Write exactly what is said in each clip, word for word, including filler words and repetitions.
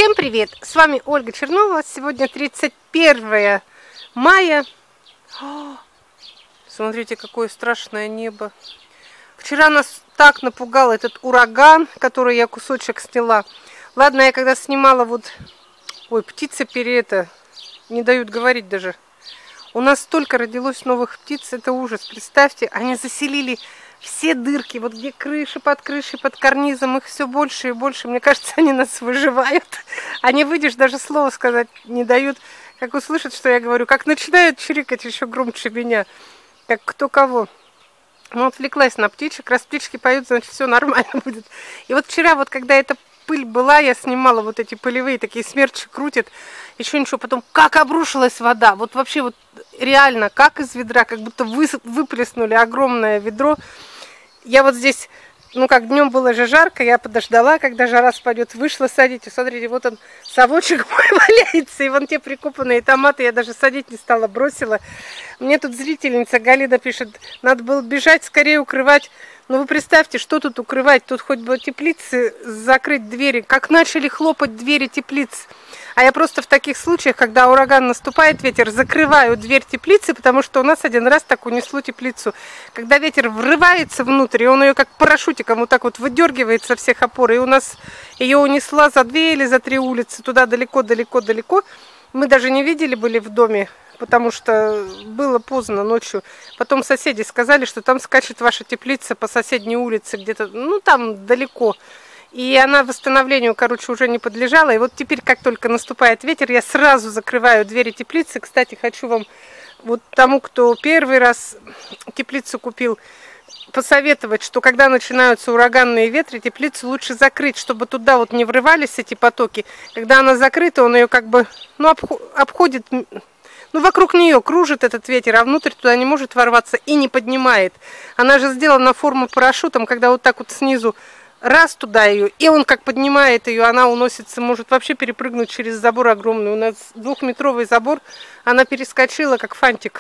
Всем привет! С вами Ольга Чернова. Сегодня тридцать первое мая. О, смотрите, какое страшное небо. Вчера нас так напугал этот ураган, который я кусочек сняла. Ладно, я когда снимала вот... Ой, птицы пере это... Не дают говорить даже. У нас столько родилось новых птиц, это ужас. Представьте, они заселили все дырки, вот где крыши, под крышей, под карнизом, их все больше и больше. Мне кажется, они нас выживают. Они, выйдешь, даже слова сказать не дают. Как услышат, что я говорю, как начинают чирикать еще громче меня. Как кто кого. Ну, отвлеклась на птичек. Раз птички поют, значит, все нормально будет. И вот вчера, вот когда эта пыль была, я снимала вот эти пылевые, такие смерчи крутят. Еще ничего, потом как обрушилась вода. Вот вообще вот реально, как из ведра, как будто вы, выплеснули огромное ведро. Я вот здесь, ну как днем было же жарко, я подождала, когда жара спадет, вышла садить. Смотрите, вот он, совочек мой валяется, и вон те прикопанные томаты я даже садить не стала, бросила. Мне тут зрительница Галина пишет, надо было бежать, скорее укрывать. Ну вы представьте, что тут укрывать, тут хоть бы теплицы закрыть двери, как начали хлопать двери теплиц. А я просто в таких случаях, когда ураган наступает, ветер, закрываю дверь теплицы, потому что у нас один раз так унесло теплицу. Когда ветер врывается внутрь, и он ее как парашютиком вот так вот выдергивает со всех опор, и у нас ее унесла за две или за три улицы, туда далеко-далеко-далеко. Мы даже не видели, были в доме, потому что было поздно ночью. Потом соседи сказали, что там скачет ваша теплица по соседней улице, где-то, ну там далеко. И она восстановлению, короче, уже не подлежала. И вот теперь, как только наступает ветер, я сразу закрываю двери теплицы. Кстати, хочу вам, вот тому, кто первый раз теплицу купил, посоветовать, что когда начинаются ураганные ветры, теплицу лучше закрыть, чтобы туда вот не врывались эти потоки. Когда она закрыта, он ее как бы, ну, обходит, ну, вокруг нее кружит этот ветер, а внутрь туда не может ворваться и не поднимает. Она же сделана форму парашютом, когда вот так вот снизу раз туда ее, и он как поднимает ее, она уносится, может вообще перепрыгнуть через забор огромный. У нас двухметровый забор, она перескочила как фантик.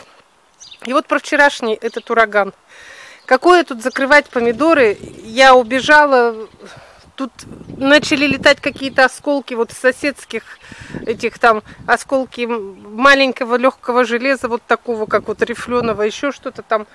И вот про вчерашний этот ураган. Какое тут закрывать помидоры? Я убежала, тут начали летать какие-то осколки вот соседских этих там, осколки маленького легкого железа, вот такого, как вот рифленого, еще что-то там.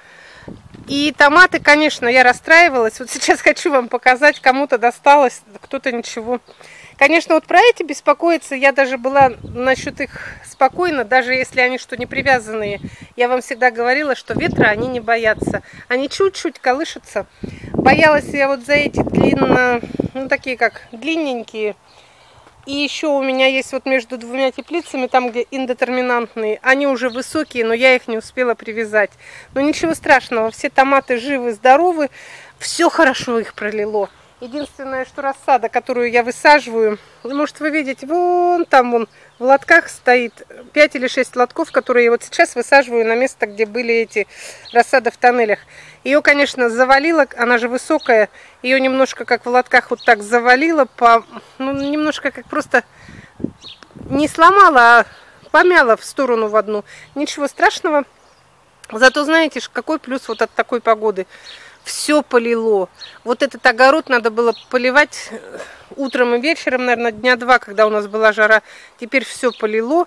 И томаты, конечно, я расстраивалась. Вот сейчас хочу вам показать, кому-то досталось, кто-то ничего. Конечно, вот про эти беспокоиться я даже была насчет их спокойно, даже если они что не привязанные. Я вам всегда говорила, что ветра они не боятся. Они чуть-чуть колышутся. Боялась я вот за эти длинно, ну такие как длинненькие. И еще у меня есть вот между двумя теплицами, там где индетерминантные, они уже высокие, но я их не успела привязать. Но ничего страшного, все томаты живы, здоровы, все хорошо их пролило. Единственное, что рассада, которую я высаживаю, может вы видите, вон там вон в лотках стоит пять или шесть лотков, которые я вот сейчас высаживаю на место, где были эти рассады в тоннелях. Ее, конечно, завалило, она же высокая, ее немножко как в лотках вот так завалило, по, ну, немножко как просто не сломала, а помяла в сторону в одну. Ничего страшного, зато знаете, какой плюс вот от такой погоды. Все полило. Вот этот огород надо было поливать утром и вечером, наверное, дня два, когда у нас была жара. Теперь все полило.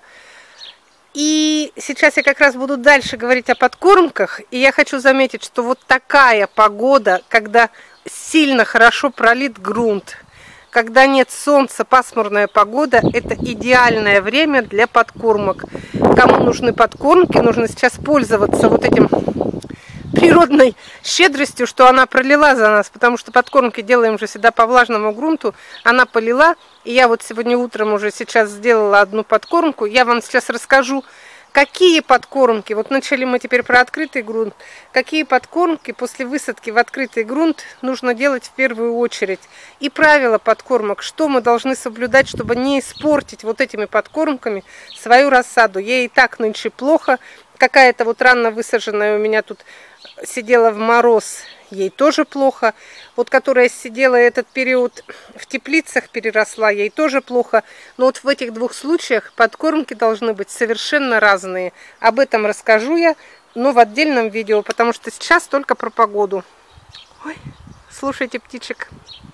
И сейчас я как раз буду дальше говорить о подкормках. И я хочу заметить, что вот такая погода, когда сильно хорошо пролит грунт, когда нет солнца, пасмурная погода, это идеальное время для подкормок. Кому нужны подкормки, нужно сейчас пользоваться вот этим природной щедростью, что она пролила за нас, потому что подкормки делаем же всегда по влажному грунту. Она полила, и я вот сегодня утром уже сейчас сделала одну подкормку. Я вам сейчас расскажу, какие подкормки, вот начали мы теперь про открытый грунт, какие подкормки после высадки в открытый грунт нужно делать в первую очередь. И правила подкормок, что мы должны соблюдать, чтобы не испортить вот этими подкормками свою рассаду. Ей и так нынче плохо. Какая-то вот рано высаженная у меня тут сидела в мороз, ей тоже плохо. Вот которая сидела этот период в теплицах, переросла, ей тоже плохо. Но вот в этих двух случаях подкормки должны быть совершенно разные. Об этом расскажу я, но в отдельном видео, потому что сейчас только про погоду. Ой, слушайте птичек.